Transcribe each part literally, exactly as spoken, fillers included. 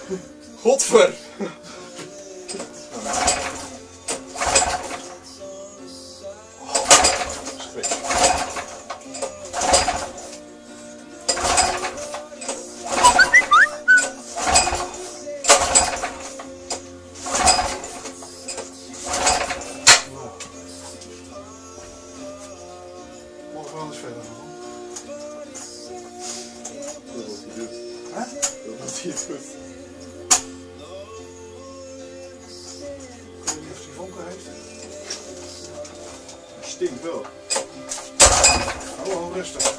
Godver! Morgen wel eens verder nog. Dat wordt hij doet. Hè? Dat wordt hij doet. Ik weet niet of hij vonken heeft. Hij stinkt wel. Oh, rustig.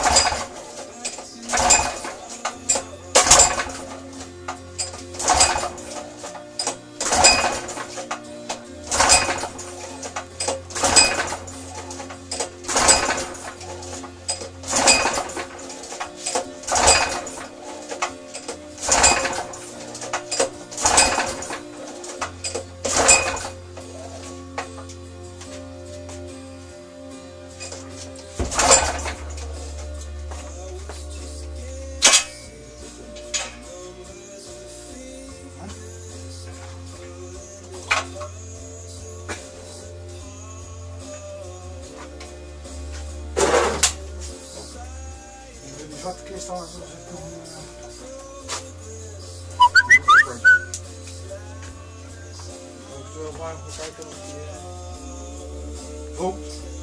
Die zwarte kist al, zoals ik nog een... Ik wil maar even kijken of die... Oh!